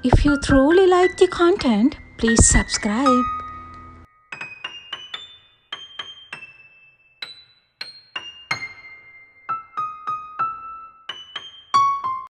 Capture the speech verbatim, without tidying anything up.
If you truly like the content, please subscribe.